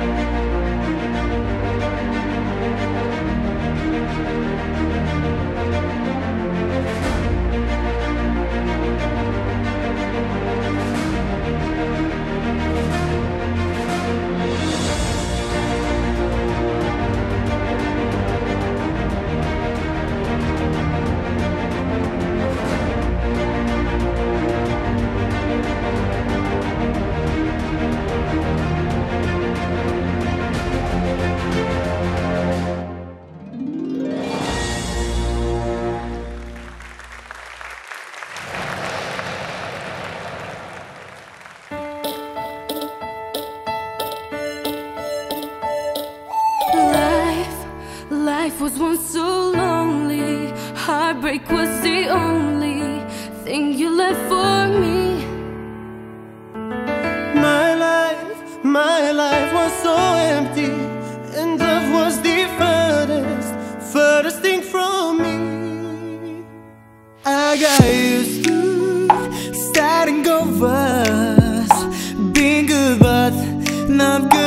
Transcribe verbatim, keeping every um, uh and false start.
Life was once so lonely. Heartbreak was the only thing you left for me. My life, my life was so empty, and love was the furthest, furthest thing from me. I got used to starting over, being good but not good.